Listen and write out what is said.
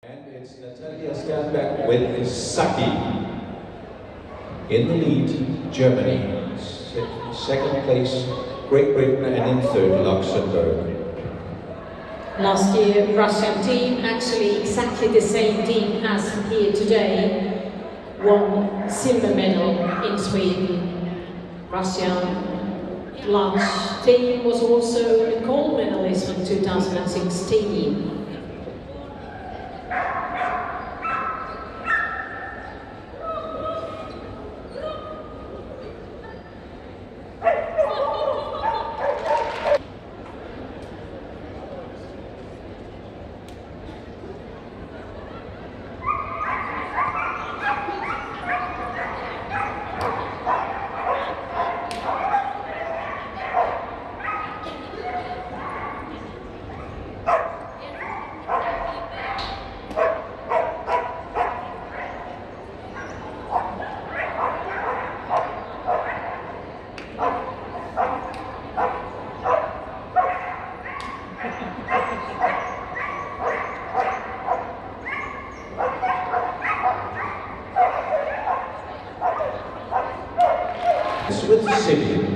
And it's Natalia Sternberg with Saki. In the lead, Germany. Second place, Great Britain, and in third, Luxembourg. Last year, Russian team, actually exactly the same team as here today, won silver medal in Sweden. Russian lunch team was also a gold medalist in 2016. With the city.